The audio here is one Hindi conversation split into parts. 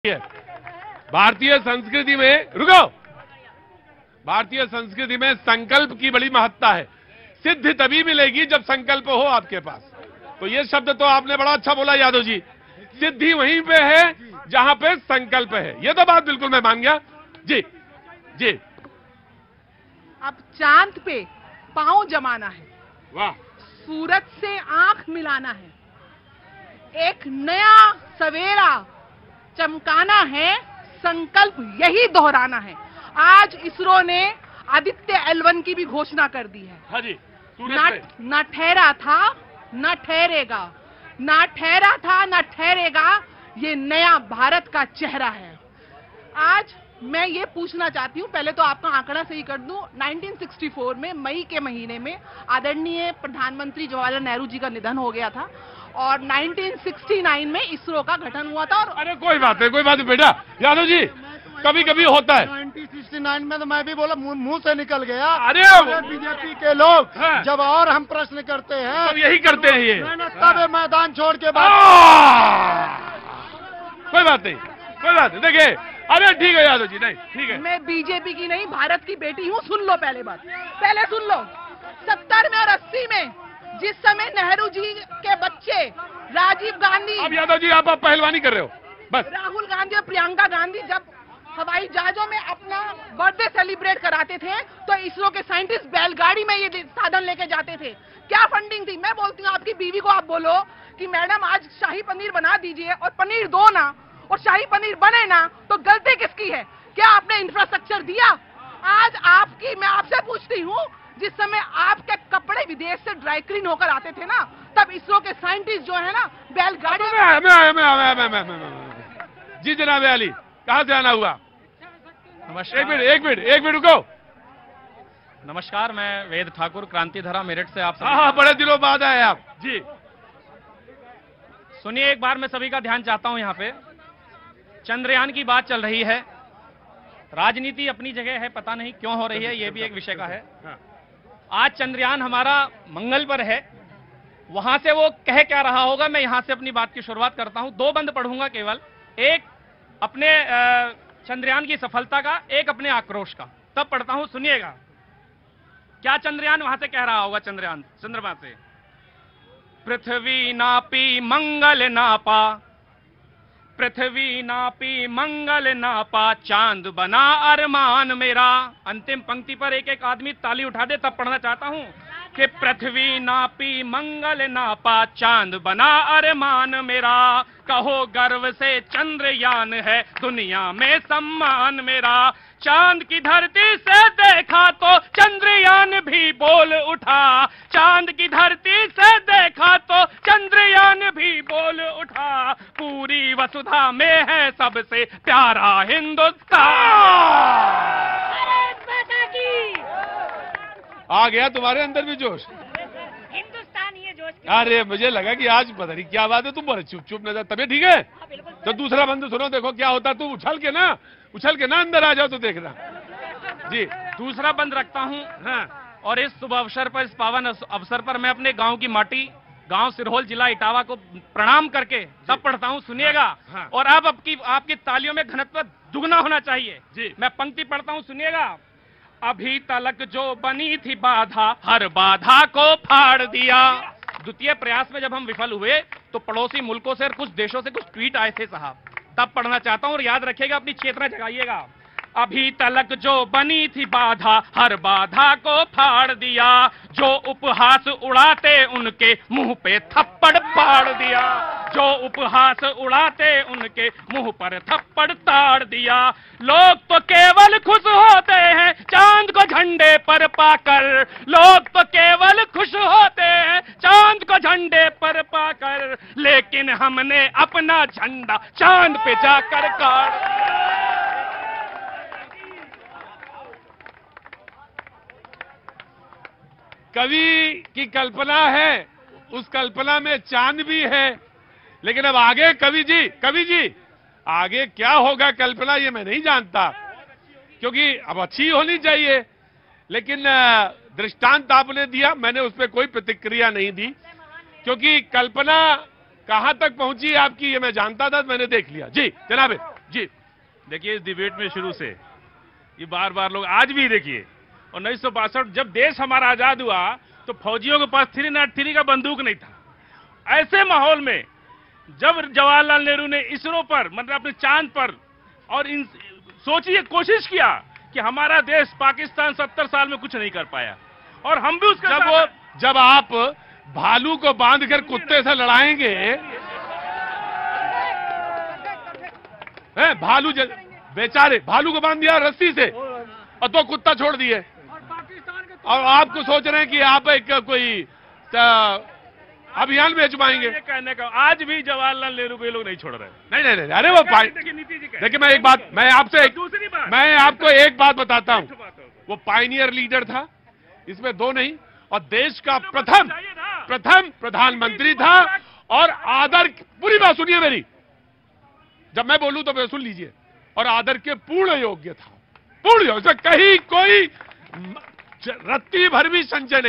है। भारतीय संस्कृति में रुको, भारतीय संस्कृति में संकल्प की बड़ी महत्ता है। सिद्धि तभी मिलेगी जब संकल्प हो आपके पास। तो ये शब्द तो आपने बड़ा अच्छा बोला यादव जी, सिद्धि वहीं पे है जहां पे संकल्प है। ये तो बात बिल्कुल मैं मान गया। जी जी, अब चांद पे पांव जमाना है, वाह, सूरज से आंख मिलाना है, एक नया सवेरा चमकाना है, संकल्प यही दोहराना है। आज इसरो ने आदित्य L1 की भी घोषणा कर दी है। हाँ जी, न ठहरा था न ठहरेगा, ना ठहरा था न ठहरेगा, ये नया भारत का चेहरा है। आज मैं ये पूछना चाहती हूँ, पहले तो आपका आंकड़ा सही कर दूं। 1964 में मई के महीने में आदरणीय प्रधानमंत्री जवाहरलाल नेहरू जी का निधन हो गया था और 1969 में इसरो का गठन हुआ था। और अरे कोई बात नहीं बेटा यादव जी, कभी कभी होता है। 1969 में तो मैं भी बोला, मुंह से निकल गया। अरे बीजेपी के लोग हाँ। जब और हम प्रश्न करते हैं तब यही करते हैं ये, तब मैदान छोड़ के बाद। कोई बात नहीं, कोई बात नहीं। देखिए, अरे ठीक है यादव जी, नहीं ठीक है। मैं बीजेपी की नहीं, भारत की बेटी हूँ। सुन लो पहले बात, पहले सुन लो। 70 में और 80 में जिस समय नेहरू जी के बच्चे राजीव गांधी, अब यादव जी आप पहलवानी कर रहे हो बस। राहुल गांधी और प्रियंका गांधी जब हवाई जहाजों में अपना बर्थडे सेलिब्रेट कराते थे तो इसरो के साइंटिस्ट बैलगाड़ी में ये साधन लेके जाते थे। क्या फंडिंग थी? मैं बोलती हूँ आपकी बीवी को आप बोलो कि मैडम आज शाही पनीर बना दीजिए और पनीर दो ना, और शाही पनीर बने ना, तो गलती किसकी है? क्या आपने इंफ्रास्ट्रक्चर दिया? आज आपकी, मैं आपसे पूछती हूँ, जिस समय आपके कपड़े विदेश से ड्राई क्लीन होकर आते थे ना, तब इसरो के साइंटिस्ट जो है ना बैलगाड़ी जी जनाब अली, कहाँ से आना हुआ? नमस्कार। एक मिनट रुको। नमस्कार, मैं वेद ठाकुर, क्रांतिधारा मेरठ से आप हाँ, बड़े दिनों बाद आए आप जी। सुनिए, एक बार मैं सभी का ध्यान चाहता हूं। यहाँ पे चंद्रयान की बात चल रही है। राजनीति अपनी जगह है, पता नहीं क्यों हो रही है, ये भी एक विषय का है। आज चंद्रयान हमारा मंगल पर है, वहां से वो कह क्या रहा होगा, मैं यहां से अपनी बात की शुरुआत करता हूं। दो बंद पढ़ूंगा केवल, एक अपने चंद्रयान की सफलता का, एक अपने आक्रोश का। तब पढ़ता हूं, सुनिएगा क्या चंद्रयान वहां से कह रहा होगा। चंद्रयान चंद्रमा से, पृथ्वी नापी मंगल नापा, पृथ्वी नापी मंगल नापा, चांद बना अरमान मेरा। अंतिम पंक्ति पर एक एक आदमी ताली उठा दे, तब पढ़ना चाहता हूं कि पृथ्वी नापी मंगल नापा, चांद बना अरमान मेरा। कहो गर्व से चंद्रयान है दुनिया में सम्मान मेरा। चांद की धरती से देखा तो चंद्रयान भी बोल उठा, चांद की धरती से देखा तो चंद्रयान भी बोल उठा। पूरी वसुधा में है सबसे प्यारा हिंदुस्तान। आ गया तुम्हारे अंदर भी जोश, हिंदुस्तान ये जोश। अरे मुझे लगा कि आज पता नहीं क्या बात है, तुम बड़े चुप नजर। तबीयत ठीक है? तो दूसरा बंद सुनो, देखो क्या होता। तू उछल के ना अंदर आ जाओ तो देखना जी। दूसरा बंद रखता हूं। हाँ। और इस शुभ अवसर पर, इस पावन अवसर पर मैं अपने गांव की माटी, गांव सिरहोल, जिला इटावा को प्रणाम करके तब पढ़ता हूं, सुनिएगा। हाँ। और अब आपकी तालियों में घनत्व दुगना होना चाहिए जी। मैं पंक्ति पढ़ता हूं, सुनिएगा। अभी तलक जो बनी थी बाधा, हर बाधा को फाड़ दिया। द्वितीय प्रयास में जब हम विफल हुए तो पड़ोसी मुल्कों से और कुछ देशों से कुछ ट्वीट आए थे साहब, तब पढ़ना चाहता हूं और याद रखिएगा, अपनी चेतना जगाइएगा। अभी तलक जो बनी थी बाधा, हर बाधा को फाड़ दिया। जो उपहास उड़ाते उनके मुंह पे थप्पड़ पाड़ दिया। जो उपहास उड़ाते उनके मुंह पर थप्पड़ ताड़ दिया। लोग तो केवल खुश होते हैं चांद को झंडे पर पाकर। लोग तो केवल खुश होते हैं चांद को झंडे पर पाकर, लेकिन हमने अपना झंडा चांद पे जाकर गाड़। कवि की कल्पना है, उस कल्पना में चांद भी है, लेकिन अब आगे कवि जी आगे क्या होगा कल्पना, ये मैं नहीं जानता, क्योंकि अब अच्छी होनी चाहिए। लेकिन दृष्टांत आपने दिया, मैंने उस पर कोई प्रतिक्रिया नहीं दी, क्योंकि कल्पना कहां तक पहुंची आपकी ये मैं जानता था, मैंने देख लिया। जी जनाब। जी देखिए इस डिबेट में शुरू से ये बार बार लोग आज भी देखिए 1962 जब देश हमारा आजाद हुआ तो फौजियों के पास 303 का बंदूक नहीं था। ऐसे माहौल में जब जवाहरलाल नेहरू ने इसरो पर मतलब अपने चांद पर और इन सोचिए कोशिश किया कि हमारा देश पाकिस्तान 70 साल में कुछ नहीं कर पाया और हम भी उसका जब आप भालू को बांधकर कुत्ते से लड़ाएंगे, भालू बेचारे भालू को बांध दिया रस्सी से और तो कुत्ता छोड़ दिए और आपको सोच रहे हैं कि आप एक कोई अभियान भेज पाएंगे। कहने का आज भी जवाहरलाल नेहरू को ये लोग नहीं छोड़ रहे। नहीं, अरे वो देखिए मैं एक बात मैं आपको एक बात बताता हूं, वो पायनियर लीडर था, इसमें दो नहीं, और देश का प्रथम प्रधानमंत्री था और आदर, पूरी बात सुनिए मेरी, जब मैं बोलूं तो सुन लीजिए, और आदर के पूर्ण योग्य था, पूर्ण योग्य, कहीं कोई रत्ती भर भी संचय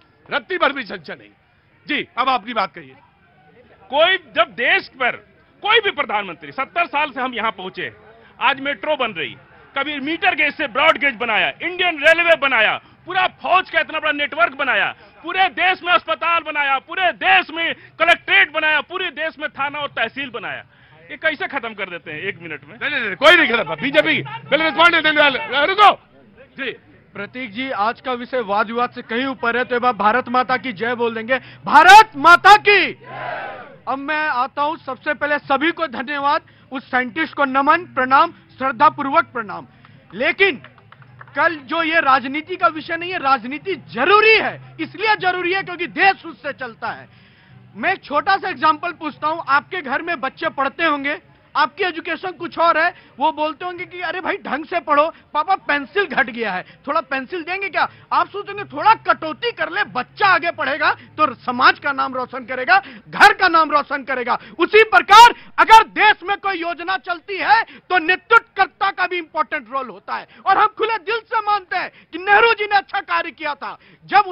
नहीं। जी अब आपकी बात कहिए। कोई जब देश पर कोई भी प्रधानमंत्री 70 साल से हम यहां पहुंचे, आज मेट्रो बन रही, कभी मीटर गेज से ब्रॉड गेज बनाया, इंडियन रेलवे बनाया, पूरा फौज का इतना बड़ा नेटवर्क बनाया, पूरे देश में अस्पताल बनाया, पूरे देश में कलेक्ट्रेट बनाया, पूरे देश में थाना और तहसील बनाया। ये कैसे खत्म कर देते हैं 1 मिनट में? नहीं, कोई नहीं खत्म। बीजेपी पहले रिस्पॉन्ड देने वाले, रुको जी। प्रतीक जी, आज का विषय वाद विवाद से कहीं ऊपर है, तो एक बार भारत माता की जय बोल देंगे। भारत माता की। अब मैं आता हूं, सबसे पहले सभी को धन्यवाद, उस साइंटिस्ट को नमन, प्रणाम, श्रद्धा पूर्वक प्रणाम। लेकिन कल जो ये राजनीति का विषय नहीं है, राजनीति जरूरी है, इसलिए जरूरी है क्योंकि देश उससे चलता है। मैं एक छोटा सा एग्जांपल पूछता हूं, आपके घर में बच्चे पढ़ते होंगे, आपकी एजुकेशन कुछ और है, वो बोलते होंगे कि अरे भाई ढंग से पढ़ो, पापा पेंसिल घट गया है, थोड़ा पेंसिल देंगे क्या? आप सोचेंगे थोड़ा कटौती कर ले, बच्चा आगे पढ़ेगा तो समाज का नाम रोशन करेगा, घर का नाम रोशन करेगा। उसी प्रकार अगर देश में कोई योजना चलती है तो नेतृत्वकर्ता का भी इंपॉर्टेंट रोल होता है, और हम खुले दिल से मानते हैं कि नेहरू जी ने अच्छा कार्य किया था। जब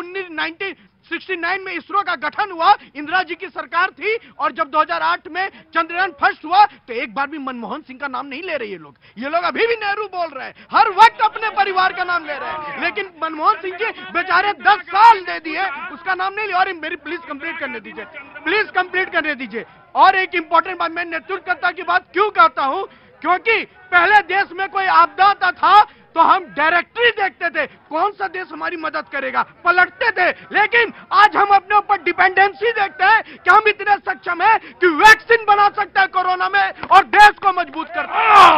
1969 में इसरो का गठन हुआ, इंदिरा जी की सरकार थी, और जब 2008 में चंद्रयान फर्स्ट हुआ तो एक बार भी मनमोहन सिंह का नाम नहीं ले रहे ये लोग अभी भी नेहरू बोल रहे हैं, हर वक्त अपने परिवार का नाम ले रहे हैं, लेकिन मनमोहन सिंह जी बेचारे 10 साल दे दिए, उसका नाम नहीं लिया। और मेरी प्लीज कंप्लीट करने दीजिए, और एक इंपॉर्टेंट बात, मैं नेतृत्वकर्ता की बात क्यों कहता हूं, क्योंकि पहले देश में कोई आपदा आता था तो हम डायरेक्टरी देखते थे, कौन सा देश हमारी मदद करेगा, पलटते थे। लेकिन आज हम अपने ऊपर डिपेंडेंसी देखते हैं कि हम इतने सक्षम हैं कि वैक्सीन बना सकते हैं कोरोना में और देश को मजबूत करते हैं।